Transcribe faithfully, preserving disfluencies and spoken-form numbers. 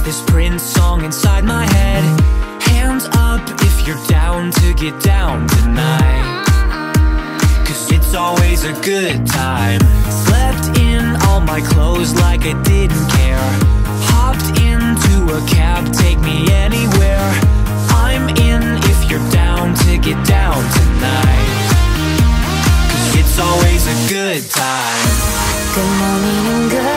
this Prince song inside my head. Hands up if you're down to get down tonight, 'cause it's always a good time. Slept in all my clothes like I didn't care. Hopped into a cab, take me anywhere. I'm in if you're down to get down tonight, 'cause it's always a good time. Good morning and good